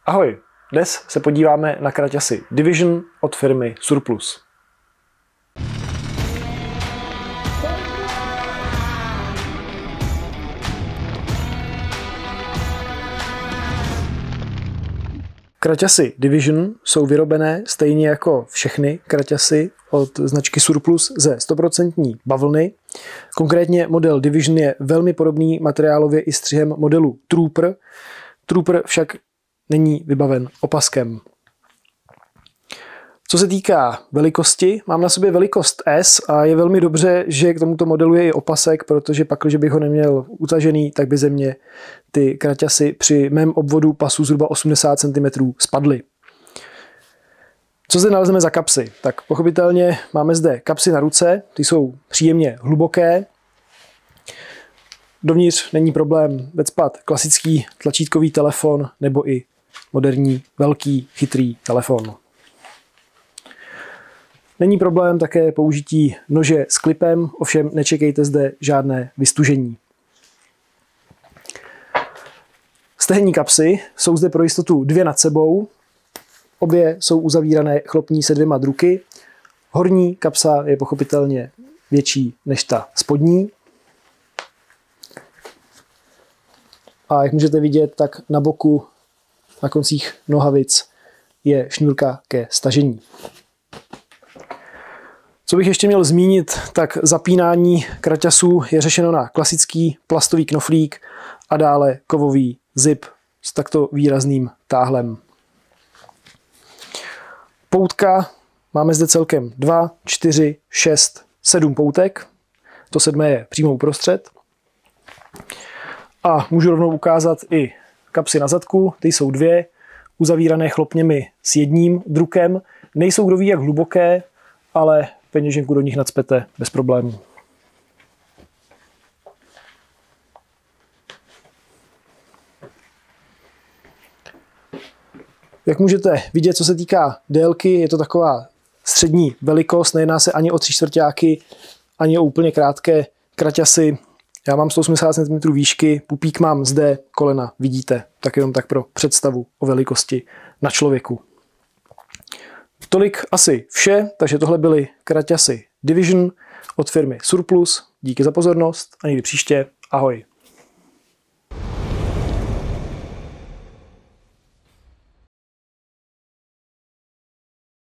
Ahoj, dnes se podíváme na kraťasy Division od firmy Surplus. Kraťasy Division jsou vyrobené stejně jako všechny kraťasy od značky Surplus ze 100% bavlny. Konkrétně model Division je velmi podobný materiálově i střihem modelu Trooper. Trooper však není vybaven opaskem. Co se týká velikosti, mám na sobě velikost S a je velmi dobře, že k tomuto modelu je i opasek, protože pak, když bych ho neměl utažený, tak by ze mě ty kraťasy při mém obvodu pasu zhruba 80 cm spadly. Co zde nalezeme za kapsy? Tak pochopitelně máme zde kapsy na ruce, ty jsou příjemně hluboké. Dovnitř není problém vecpat klasický tlačítkový telefon nebo i moderní velký chytrý telefon. Není problém také použití nože s klipem, ovšem nečekejte zde žádné vystužení. Stehenní kapsy jsou zde pro jistotu dvě nad sebou. Obě jsou uzavírané chlopní se dvěma druky. Horní kapsa je pochopitelně větší než ta spodní. A jak můžete vidět, tak na boku, na koncích nohavic je šňůrka ke stažení. Co bych ještě měl zmínit, tak zapínání kraťasů je řešeno na klasický plastový knoflík a dále kovový zip s takto výrazným táhlem. Poutka máme zde celkem 2, 4, 6, 7 poutek. To 7 je přímo uprostřed. A můžu rovnou ukázat i kapsy na zadku. Ty jsou dvě, uzavírané chlopněmi s jedním drukem. Nejsou kdo ví jak hluboké, ale peněženku do nich nacpete bez problémů. Jak můžete vidět, co se týká délky, je to taková střední velikost, nejedná se ani o 3/4, ani o úplně krátké kraťasy. Já mám 180 cm výšky, pupík mám zde, kolena vidíte, tak jenom tak pro představu o velikosti na člověku. Tolik asi vše, takže tohle byly kraťasy Division od firmy Surplus. Díky za pozornost a někdy příště. Ahoj.